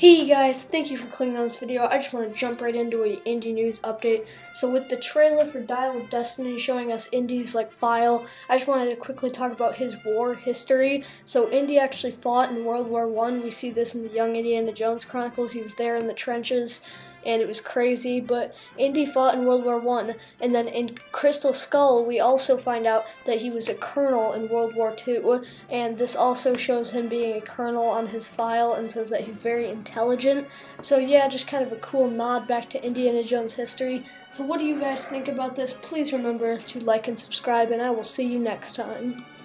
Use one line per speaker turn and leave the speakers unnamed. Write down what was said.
Hey guys, thank you for clicking on this video. I just want to jump right into an Indy news update. So with the trailer for Dial of Destiny showing us Indy's file, I just wanted to quickly talk about his war history. So Indy actually fought in World War I. We see this in the Young Indiana Jones Chronicles. He was there in the trenches and it was crazy, but Indy fought in World War I, and then in Crystal Skull we also find out that he was a colonel in World War II, and this also shows him being a colonel on his file and says that he's very intelligent. So yeah, just kind of a cool nod back to Indiana Jones history. So what do you guys think about this? Please remember to like and subscribe, and I will see you next time.